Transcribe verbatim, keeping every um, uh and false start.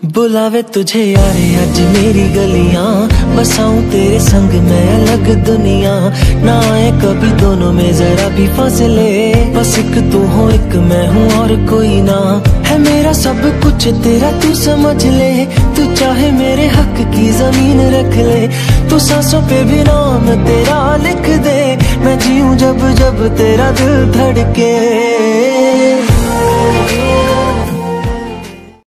बुलावे तुझे यारे आज मेरी गलियां, बसाऊं तेरे संग मैं अलग दुनिया। ना आए कभी दोनों में जरा भी फासले, बस एक तू हो एक मैं हूँ और कोई ना। है मेरा सब कुछ तेरा तू समझ ले, तू चाहे मेरे हक की जमीन रख ले। तू सांसों पे भी नाम तेरा लिख दे, मैं जीऊं जब जब तेरा दिल धड़के।